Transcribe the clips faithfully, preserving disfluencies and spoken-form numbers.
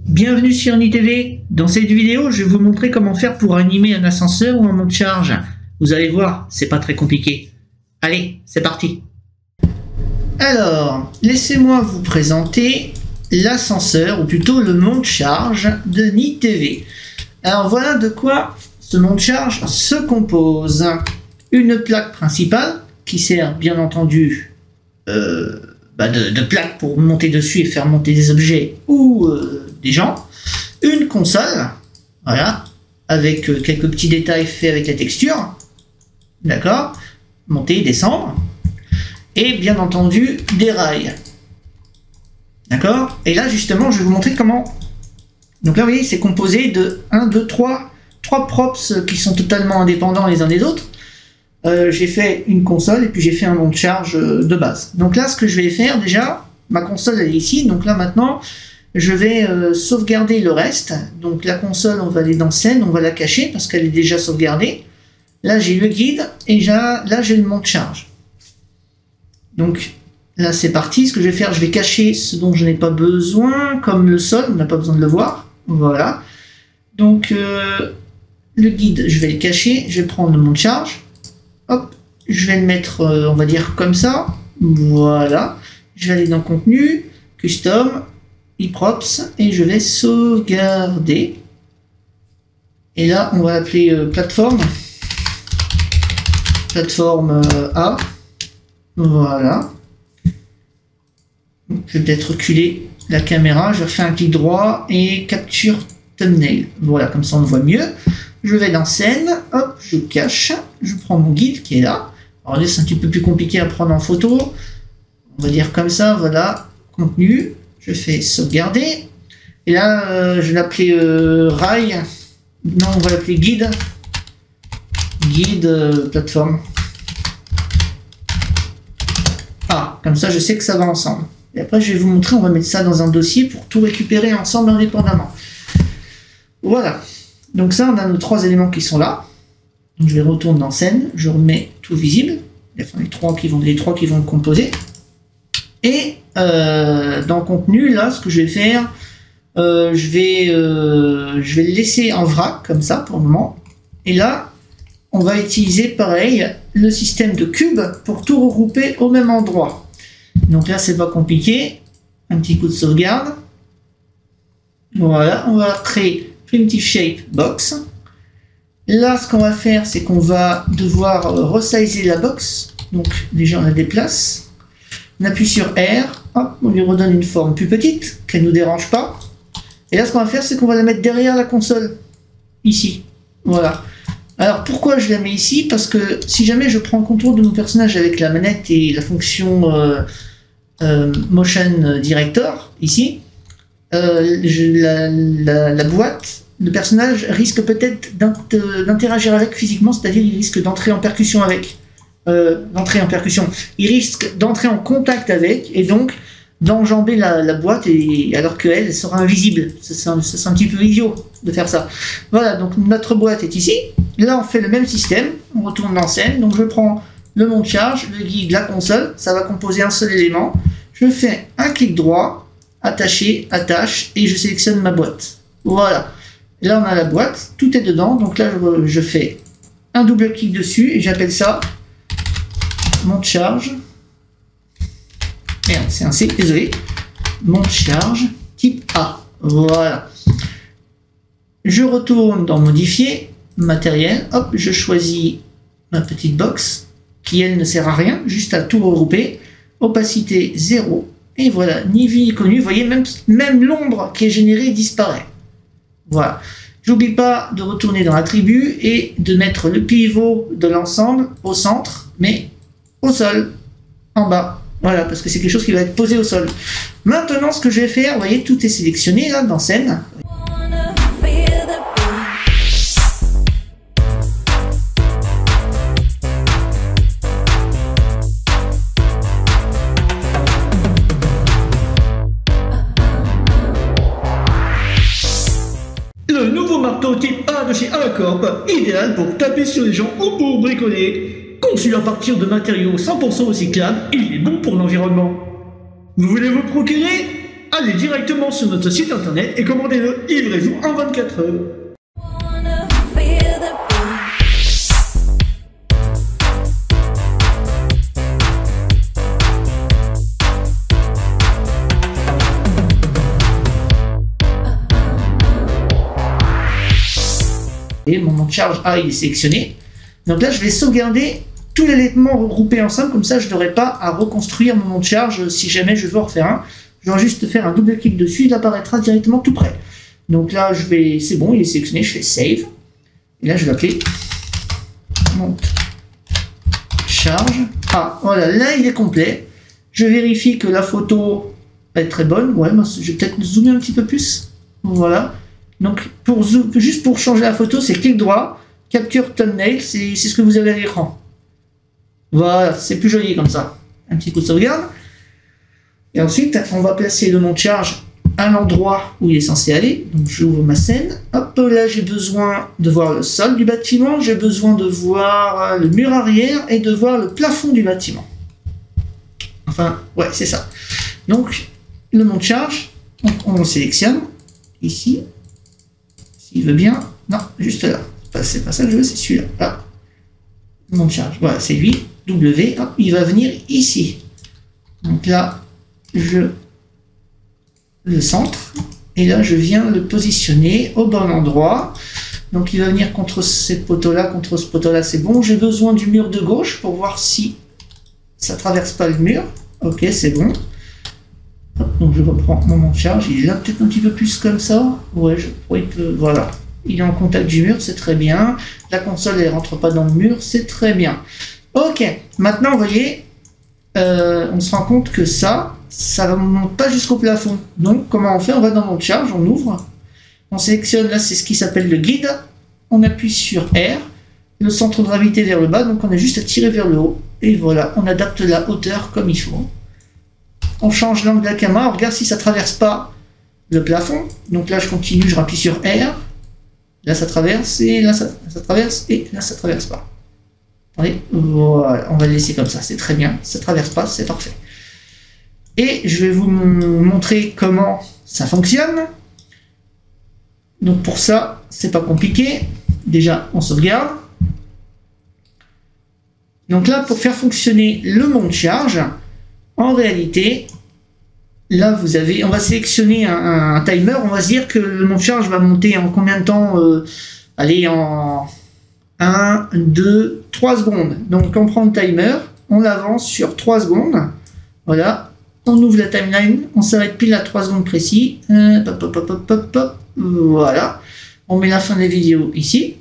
Bienvenue sur Ni T V. Dans cette vidéo, je vais vous montrer comment faire pour animer un ascenseur ou un monte charge. Vous allez voir, c'est pas très compliqué. Allez, c'est parti. Alors, laissez-moi vous présenter l'ascenseur, ou plutôt le monte charge de Ni T V. Alors voilà de quoi ce monte charge se compose. Une plaque principale qui sert bien entendu euh, bah de, de plaque pour monter dessus et faire monter des objets ou euh, des gens. Une console, voilà, avec euh, quelques petits détails faits avec la texture. D'accord, monter, descendre. Et bien entendu des rails. D'accord. Et là justement je vais vous montrer comment. Donc là vous voyez c'est composé de un, deux, trois, trois props qui sont totalement indépendants les uns des autres. Euh, j'ai fait une console et puis j'ai fait un monte charge de base. Donc là ce que je vais faire déjà, ma console elle est ici, donc là maintenant je vais euh, sauvegarder le reste. Donc la console on va aller dans scène, on va la cacher parce qu'elle est déjà sauvegardée. Là j'ai le guide et là j'ai le monte charge. Donc là c'est parti, ce que je vais faire, je vais cacher ce dont je n'ai pas besoin, comme le sol, on n'a pas besoin de le voir. Voilà. Donc euh, le guide, je vais le cacher, je vais prendre le monte charge. Hop, je vais le mettre, euh, on va dire comme ça. Voilà. Je vais aller dans contenu, custom, eProps, et je vais sauvegarder. Et là, on va l'appeler euh, plateforme. Plateforme euh, A. Voilà. Je vais peut-être reculer la caméra. Je refais un clic droit et capture thumbnail. Voilà, comme ça on le voit mieux. Je vais dans scène, hop, je cache, je prends mon guide qui est là. Alors là, c'est un petit peu plus compliqué à prendre en photo. On va dire comme ça, voilà, contenu. Je fais sauvegarder. Et là, euh, je vais l'appeler euh, rail. Non, on va l'appeler guide. Guide euh, plateforme. Ah, comme ça, je sais que ça va ensemble. Et après, je vais vous montrer, on va mettre ça dans un dossier pour tout récupérer ensemble indépendamment. Voilà. Donc ça, on a nos trois éléments qui sont là. Donc je les retourne dans scène, je remets tout visible, enfin, les trois qui vont, les trois qui vont le composer. Et euh, dans contenu, là, ce que je vais faire, euh, je vais, euh, je vais le laisser en vrac comme ça pour le moment. Et là, on va utiliser pareil le système de cube pour tout regrouper au même endroit. Donc là, c'est pas compliqué. Un petit coup de sauvegarde. Voilà, on va créer Primitive Shape Box. Là, ce qu'on va faire, c'est qu'on va devoir euh, resizer la box. Donc, déjà, on la déplace. On appuie sur R. Hop, on lui redonne une forme plus petite, qu'elle ne nous dérange pas. Et là, ce qu'on va faire, c'est qu'on va la mettre derrière la console. Ici. Voilà. Alors, pourquoi je la mets ici? Parce que si jamais je prends le contrôle de mon personnage avec la manette et la fonction euh, euh, Motion Director, ici, Euh, je, la, la, la boîte, le personnage risque peut-être d'interagir avec physiquement, c'est-à-dire il risque d'entrer en percussion avec, euh, d'entrer en percussion, il risque d'entrer en contact avec, et donc d'enjamber la, la boîte, et, alors qu'elle elle sera invisible. C'est un, un petit peu idiot de faire ça. Voilà, donc notre boîte est ici. Là on fait le même système, on retourne dans scène, donc je prends le monte charge, le guide, la console, ça va composer un seul élément. Je fais un clic droit, attacher, attache, et je sélectionne ma boîte. Voilà. Là, on a la boîte, tout est dedans. Donc là, je, je fais un double clic dessus et j'appelle ça monte charge. Merde, c'est un C, désolé. Monte charge type A. Voilà. Je retourne dans modifier, matériel. Hop, je choisis ma petite box qui, elle, ne sert à rien, juste à tout regrouper. Opacité zéro. Et voilà, ni vu ni connu, vous voyez, même, même l'ombre qui est générée disparaît. Voilà. J'oublie pas de retourner dans l'attribut et de mettre le pivot de l'ensemble au centre, mais au sol, en bas. Voilà, parce que c'est quelque chose qui va être posé au sol. Maintenant, ce que je vais faire, vous voyez, tout est sélectionné là, dans scène. Le nouveau marteau type A de chez Alacorp, idéal pour taper sur les gens ou pour bricoler. Conçu à partir de matériaux cent pour cent recyclables, il est bon pour l'environnement. Vous voulez vous procurer? allez directement sur notre site internet et commandez-le livraison en vingt-quatre heures. Et mon mode charge A il est sélectionné. Donc là je vais sauvegarder tous les éléments regroupés ensemble, comme ça je n'aurai pas à reconstruire mon mode charge si jamais je veux en refaire un. Je vais juste faire un double clic dessus, il apparaîtra directement tout près. Donc là je vais, c'est bon, il est sélectionné, je fais save. Et là je vais appeler monte charge. Ah voilà, là il est complet. Je vérifie que la photo est très bonne. Ouais, moi, je vais peut-être zoomer un petit peu plus. Voilà. Donc pour zoom, juste pour changer la photo, c'est clic droit, capture thumbnail, c'est ce que vous avez à l'écran. Voilà, c'est plus joli comme ça. Un petit coup de sauvegarde. Et ensuite, on va placer le monte charge à l'endroit où il est censé aller. Donc j'ouvre ma scène. Hop, là j'ai besoin de voir le sol du bâtiment, j'ai besoin de voir le mur arrière et de voir le plafond du bâtiment. Enfin, ouais, c'est ça. Donc, le monte charge, donc on le sélectionne ici. S'il veut bien. Non, juste là. C'est pas ça que je veux, c'est celui-là. Ah. Monte charge. Voilà, c'est lui. W. Hop, il va venir ici. Donc là, je le centre. Et là, je viens le positionner au bon endroit. Donc il va venir contre cette poteau-là, contre ce poteau-là, c'est bon. J'ai besoin du mur de gauche pour voir si ça traverse pas le mur. Ok, c'est bon. Donc je reprends mon monte charge, il est là peut-être un petit peu plus comme ça. Ouais, je, ouais, il peut, voilà. Il est en contact du mur, c'est très bien. La console, elle rentre pas dans le mur, c'est très bien. Ok, maintenant, vous voyez, euh, on se rend compte que ça, ça ne monte pas jusqu'au plafond. Donc, comment on fait? On va dans monte charge, on ouvre. On sélectionne, là, c'est ce qui s'appelle le guide. On appuie sur R. Le centre de gravité vers le bas, donc on a juste à tirer vers le haut. Et voilà, on adapte la hauteur comme il faut. On change l'angle de la caméra, on regarde si ça ne traverse pas le plafond. Donc là, je continue, je rappuie sur R. Là, ça traverse, et là, ça, ça traverse, et là, ça ne traverse pas. Attendez, voilà, on va le laisser comme ça, c'est très bien. Ça ne traverse pas, c'est parfait. Et je vais vous montrer comment ça fonctionne. Donc pour ça, c'est pas compliqué. Déjà, on sauvegarde. Donc là, pour faire fonctionner le monte charge, en réalité, là, vous avez, on va sélectionner un, un, un timer. On va se dire que le monte charge va monter en combien de temps? euh, Allez, en un, deux, trois secondes. Donc, on prend le timer, on l'avance sur trois secondes. Voilà, on ouvre la timeline, on s'arrête pile à trois secondes précis. Euh, pop, pop, pop, pop, pop, voilà. On met la fin de la vidéo ici.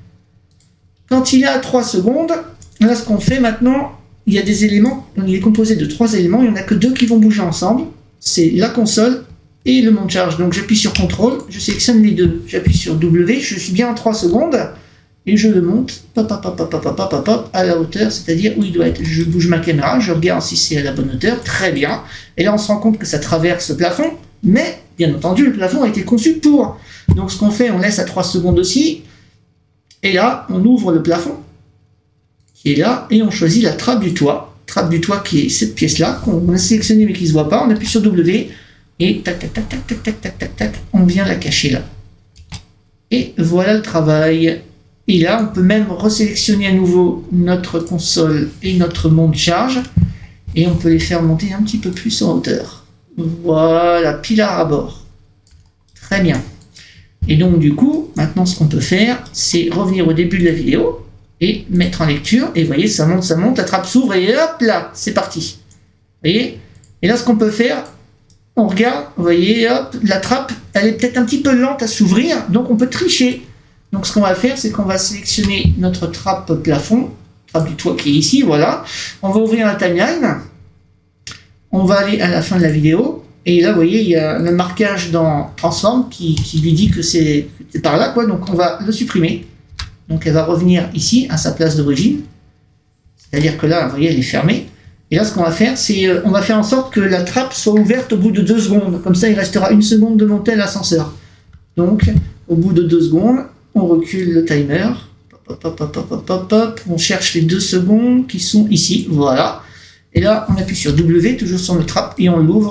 Quand il est à trois secondes, là, ce qu'on fait maintenant, il y a des éléments, il est composé de trois éléments, il n'y en a que deux qui vont bouger ensemble, c'est la console et le monte charge. Donc j'appuie sur contrôle, je sélectionne les deux, j'appuie sur W, je suis bien en trois secondes, et je le monte pop, pop, pop, pop, pop, pop, pop, à la hauteur, c'est-à-dire où il doit être. Je bouge ma caméra, je regarde si c'est à la bonne hauteur, très bien, et là on se rend compte que ça traverse le plafond, mais bien entendu le plafond a été conçu pour. Donc ce qu'on fait, on laisse à trois secondes aussi, et là on ouvre le plafond, qui est là, et on choisit la trappe du toit, trappe du toit qui est cette pièce-là, qu'on a sélectionnée mais qui ne se voit pas, on appuie sur W, et tac, tac, tac, tac, tac, tac, tac, tac, tac, on vient la cacher là. Et voilà le travail. Et là, on peut même resélectionner à nouveau notre console et notre monte charge, et on peut les faire monter un petit peu plus en hauteur. Voilà, pilar à bord. Très bien. Et donc du coup, maintenant ce qu'on peut faire, c'est revenir au début de la vidéo, et mettre en lecture, et vous voyez, ça monte, ça monte, la trappe s'ouvre, et hop là, c'est parti. Vous voyez? Et là, ce qu'on peut faire, on regarde, vous voyez, hop, la trappe, elle est peut-être un petit peu lente à s'ouvrir, donc on peut tricher. Donc ce qu'on va faire, c'est qu'on va sélectionner notre trappe plafond, trappe du toit qui est ici, voilà. On va ouvrir la timeline, on va aller à la fin de la vidéo, et là, vous voyez, il y a le marquage dans Transform qui, qui lui dit que c'est par là, quoi, donc on va le supprimer. Donc elle va revenir ici, à sa place d'origine. C'est-à-dire que là, vous voyez, elle est fermée. Et là, ce qu'on va faire, c'est euh, on va faire en sorte que la trappe soit ouverte au bout de deux secondes. Comme ça, il restera une seconde de monter à l'ascenseur. Donc, au bout de deux secondes, on recule le timer. Hop, hop, hop, hop, hop, hop, hop. On cherche les deux secondes qui sont ici. Voilà. Et là, on appuie sur W, toujours sur le trappe, et on l'ouvre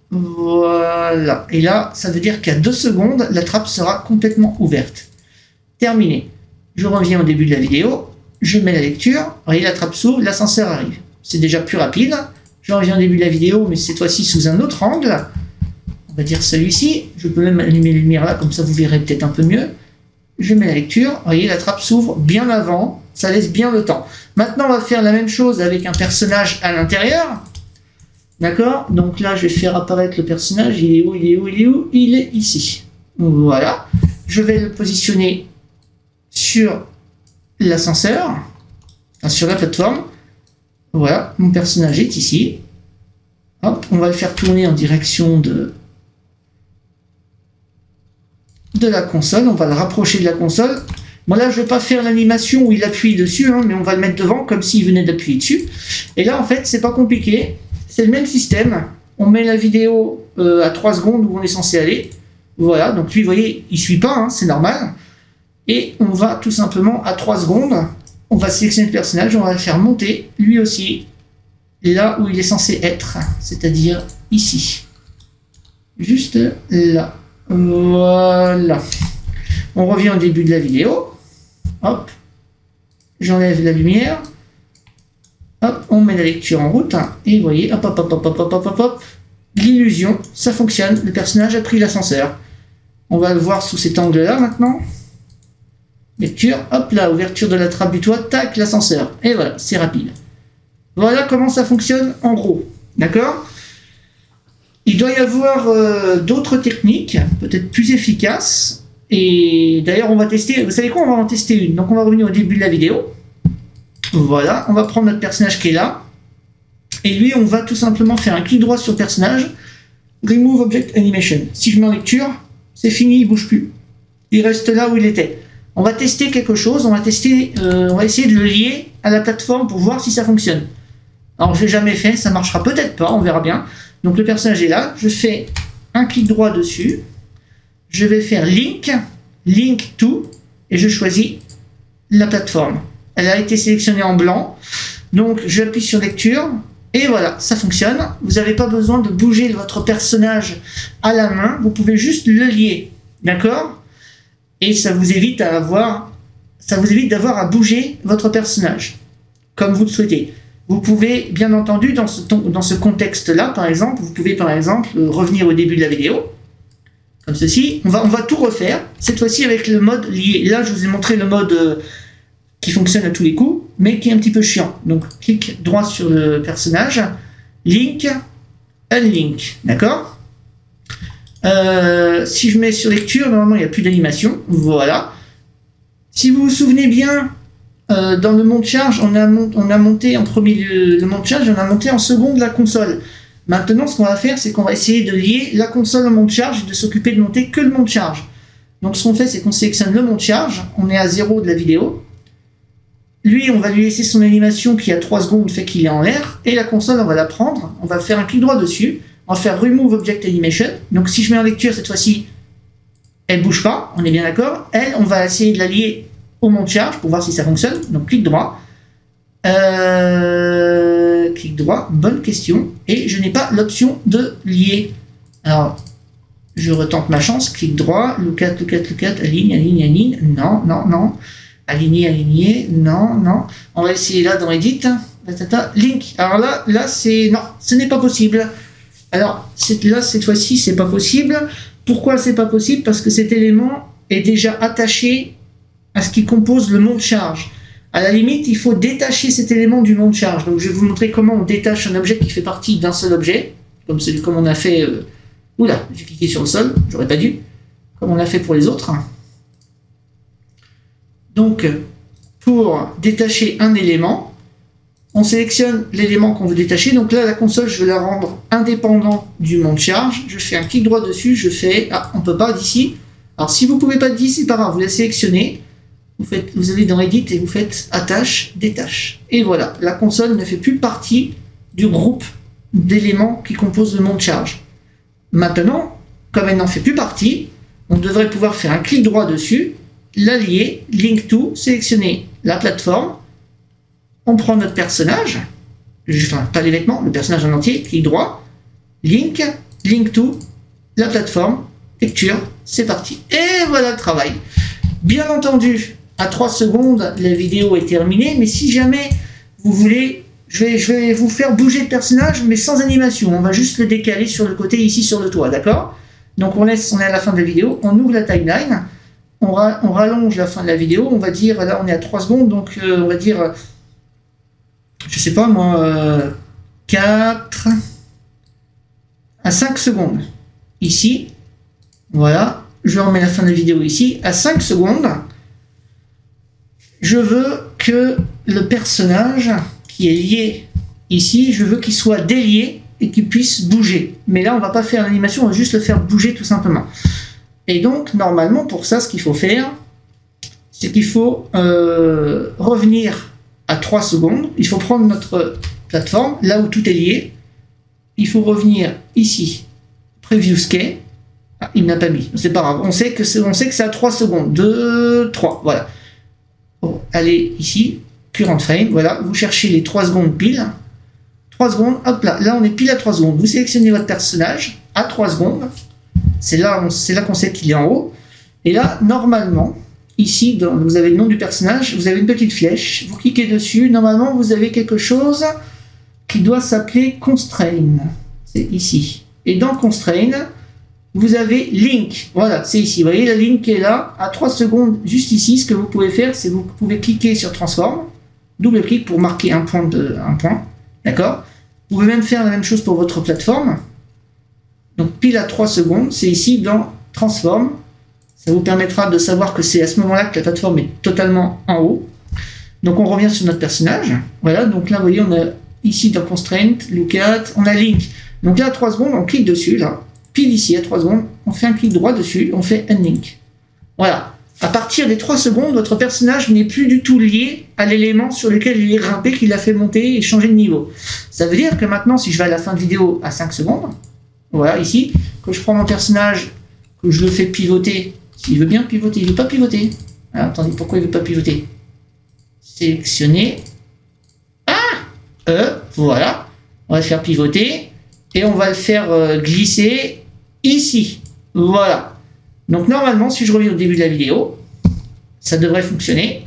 Voilà. Et là, ça veut dire qu'à deux secondes, la trappe sera complètement ouverte. Terminé. Je reviens au début de la vidéo. Je mets la lecture. Voyez, la trappe s'ouvre, l'ascenseur arrive. C'est déjà plus rapide. Je reviens au début de la vidéo, mais cette fois-ci sous un autre angle. On va dire celui-ci. Je peux même allumer les lumières là, comme ça vous verrez peut-être un peu mieux. Je mets la lecture. Vous voyez, la trappe s'ouvre bien avant. Ça laisse bien le temps. Maintenant, on va faire la même chose avec un personnage à l'intérieur. D'accord? Donc là, je vais faire apparaître le personnage. Il est où? Il est où? Il est où? Il est ici. Voilà. Je vais le positionner sur l'ascenseur, enfin, sur la plateforme. Voilà. Mon personnage est ici. Hop. On va le faire tourner en direction de, de la console. On va le rapprocher de la console. Bon là, je ne vais pas faire l'animation où il appuie dessus, hein, mais on va le mettre devant comme s'il venait d'appuyer dessus. Et là, en fait, c'est pas compliqué. C'est le même système. On met la vidéo euh, à trois secondes où on est censé aller. Voilà, donc lui, vous voyez, il ne suit pas, hein, c'est normal. Et on va tout simplement à trois secondes. On va sélectionner le personnage, on va le faire monter, lui aussi, là où il est censé être, c'est-à-dire ici. Juste là. Voilà. On revient au début de la vidéo. Hop. J'enlève la lumière. Hop, on met la lecture en route. Et vous voyez, hop, hop, hop, hop, hop, hop, hop, hop. L'illusion, ça fonctionne. Le personnage a pris l'ascenseur. On va le voir sous cet angle-là maintenant. Lecture, hop là, ouverture de la trappe du toit, tac, l'ascenseur. Et voilà, c'est rapide. Voilà comment ça fonctionne en gros. D'accord? Il doit y avoir euh, d'autres techniques, peut-être plus efficaces. Et d'ailleurs, on va tester. Vous savez quoi? On va en tester une. Donc, on va revenir au début de la vidéo. Voilà, on va prendre notre personnage qui est là. Et lui, on va tout simplement faire un clic droit sur le personnage. Remove Object Animation. Si je mets en lecture, c'est fini, il ne bouge plus. Il reste là où il était. On va tester quelque chose. On va tester, euh, on va essayer de le lier à la plateforme pour voir si ça fonctionne. Alors, je l'ai jamais fait, ça marchera peut-être pas, on verra bien. Donc, le personnage est là. Je fais un clic droit dessus. Je vais faire Link, Link to, et je choisis la plateforme. Elle a été sélectionnée en blanc. Donc, j'appuie sur lecture. Et voilà, ça fonctionne. Vous n'avez pas besoin de bouger votre personnage à la main. Vous pouvez juste le lier. D'accord? Et ça vous évite à avoir, ça vous évite d'avoir à bouger votre personnage comme vous le souhaitez. Vous pouvez, bien entendu, dans ce, dans ce contexte-là, par exemple, vous pouvez, par exemple, revenir au début de la vidéo. Comme ceci. On va, on va tout refaire. Cette fois-ci avec le mode lié. Là, je vous ai montré le mode euh, qui fonctionne à tous les coups, mais qui est un petit peu chiant. Donc, clic droit sur le personnage. Link, unlink. D'accord? euh, Si je mets sur lecture, normalement, il n'y a plus d'animation. Voilà. Si vous vous souvenez bien, euh, dans le monte charge, on a, mont on a monté en premier le, le monte charge, on a monté en seconde la console. Maintenant, ce qu'on va faire, c'est qu'on va essayer de lier la console au monte charge et de s'occuper de monter que le monte charge. Donc, ce qu'on fait, c'est qu'on sélectionne le monte charge. On est à zéro de la vidéo. Lui, on va lui laisser son animation qui a trois secondes, fait qu'il est en l'air. Et la console, on va la prendre. On va faire un clic droit dessus. On va faire Remove Object Animation. Donc, si je mets en lecture, cette fois-ci, elle ne bouge pas. On est bien d'accord. Elle, on va essayer de la lier au monte charge pour voir si ça fonctionne. Donc, clic droit. Euh, clic droit, bonne question. Et je n'ai pas l'option de lier. Alors, je retente ma chance. Clic droit, look at, look at, look at, aligne, aligne, aligne. Non, non, non. Aligner, aligner. Non, non. On va essayer là dans Edit. Link. Alors là, là c'est... Non, ce n'est pas possible. Alors, là, cette fois-ci, c'est pas possible. Pourquoi c'est pas possible? Parce que cet élément est déjà attaché à ce qui compose le monte charge. À la limite, il faut détacher cet élément du monte charge. Donc, je vais vous montrer comment on détache un objet qui fait partie d'un seul objet, comme celui comme on a fait. Euh... Oula, j'ai cliqué sur le sol, j'aurais pas dû. Comme on a fait pour les autres. Donc, pour détacher un élément, on sélectionne l'élément qu'on veut détacher. Donc là, la console, je vais la rendre indépendante du monte charge. Je fais un clic droit dessus, je fais... Ah, on peut pas d'ici. Alors, si vous ne pouvez pas d'ici, c'est pas grave, vous la sélectionnez. Vous, faites, vous allez dans Edit et vous faites Attache, Détache. Et voilà, la console ne fait plus partie du groupe d'éléments qui composent le monte charge. Maintenant, comme elle n'en fait plus partie, on devrait pouvoir faire un clic droit dessus, la lier, Link to, sélectionner la plateforme. On prend notre personnage, enfin pas les vêtements, le personnage en entier, clic droit, Link, link to, la plateforme, lecture, c'est parti. Et voilà le travail. Bien entendu, à trois secondes, la vidéo est terminée, mais si jamais vous voulez, je vais, je vais vous faire bouger le personnage, mais sans animation. On va juste le décaler sur le côté ici sur le toit, d'accord? Donc on laisse, on est à la fin de la vidéo, on ouvre la timeline, on, ra, on rallonge la fin de la vidéo, on va dire, là on est à trois secondes, donc euh, on va dire, je sais pas moi, euh, quatre à cinq secondes. Ici, voilà, je remets la fin de la vidéo ici, à cinq secondes, je veux que le personnage qui est lié ici, je veux qu'il soit délié et qu'il puisse bouger. Mais là, on va pas faire l'animation, on va juste le faire bouger tout simplement. Et donc, normalement, pour ça, ce qu'il faut faire, c'est qu'il faut euh, revenir à trois secondes. Il faut prendre notre plateforme, là où tout est lié. Il faut revenir ici, Preview Scale. Ah, il n'a pas mis, c'est pas grave. On sait que c'est, on sait que c'est à trois secondes. deux, trois, voilà. Bon, allez ici, Current Frame, voilà. Vous cherchez les trois secondes pile. trois secondes, hop là, là on est pile à trois secondes. Vous sélectionnez votre personnage à trois secondes. C'est là, c'est là qu'on sait qu'il est en haut. Et là, normalement, ici, dans, vous avez le nom du personnage, vous avez une petite flèche. Vous cliquez dessus. Normalement, vous avez quelque chose qui doit s'appeler Constrain. C'est ici. Et dans Constrain, vous avez Link. Voilà, c'est ici. Vous voyez la ligne qui est là, à trois secondes, juste ici. Ce que vous pouvez faire, c'est vous pouvez cliquer sur Transform. Double-clic pour marquer un point. De, un point. D'accord? Vous pouvez même faire la même chose pour votre plateforme. Donc pile à trois secondes, c'est ici dans Transform. Ça vous permettra de savoir que c'est à ce moment-là que la plateforme est totalement en haut. Donc on revient sur notre personnage. Voilà, donc là vous voyez on a ici dans Constraint, Look at, on a Link. Donc là à trois secondes, on clique dessus, là. Pile ici à trois secondes, on fait un clic droit dessus, on fait Unlink. Voilà. À partir des trois secondes, votre personnage n'est plus du tout lié à l'élément sur lequel il est grimpé, qu'il a fait monter et changer de niveau. Ça veut dire que maintenant, si je vais à la fin de vidéo à cinq secondes, voilà, ici, que je prends mon personnage, que je le fais pivoter, s'il veut bien pivoter, il ne veut pas pivoter. Ah, attendez, pourquoi il ne veut pas pivoter? Sélectionner. Ah euh, voilà. On va le faire pivoter et on va le faire euh, glisser ici. Voilà. Donc normalement, si je reviens au début de la vidéo, ça devrait fonctionner.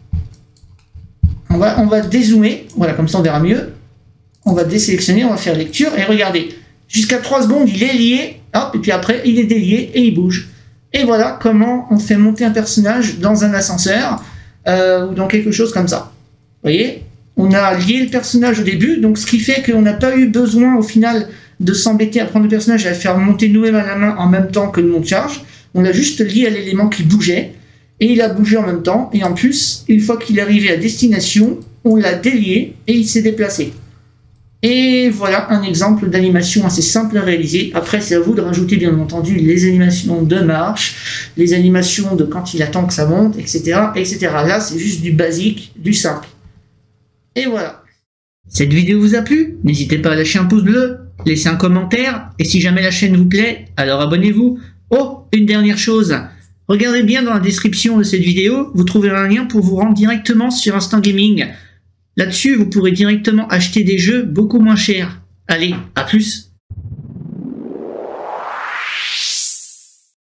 On va, on va dézoomer, voilà, comme ça on verra mieux. On va désélectionner, on va faire lecture, et regardez, jusqu'à trois secondes, il est lié, hop, et puis après, il est délié, et il bouge. Et voilà comment on fait monter un personnage dans un ascenseur, euh, ou dans quelque chose comme ça. Vous voyez? On a lié le personnage au début, donc ce qui fait qu'on n'a pas eu besoin, au final, de s'embêter à prendre le personnage et à le faire monter nous-mêmes à la main en même temps que le monte-charge. On l'a juste lié à l'élément qui bougeait, et il a bougé en même temps, et en plus, une fois qu'il est arrivé à destination, on l'a délié, et il s'est déplacé. Et voilà un exemple d'animation assez simple à réaliser. Après, c'est à vous de rajouter, bien entendu, les animations de marche, les animations de quand il attend que ça monte, et cetera, et cetera. Là, c'est juste du basique, du simple. Et voilà. Cette vidéo vous a plu? N'hésitez pas à lâcher un pouce bleu, laisser un commentaire, et si jamais la chaîne vous plaît, alors abonnez-vous. Oh, une dernière chose, regardez bien dans la description de cette vidéo, vous trouverez un lien pour vous rendre directement sur Instant Gaming. Là-dessus, vous pourrez directement acheter des jeux beaucoup moins chers. Allez, à plus!